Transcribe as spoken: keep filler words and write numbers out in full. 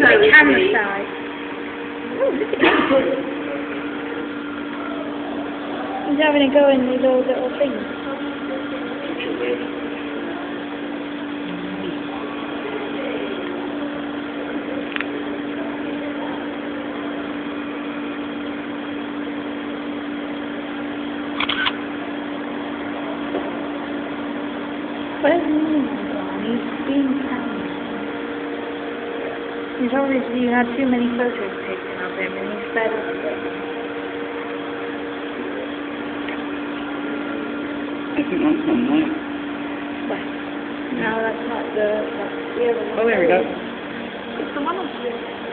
like camera shy. He's having a go in these old little things. Where's Nemo gone? He's being found. He's obviously had too many photos taken of him and he's fed up with it. I think that's one light. Where? No, that's not the, that's the other one. Oh, there we go. It's the one on the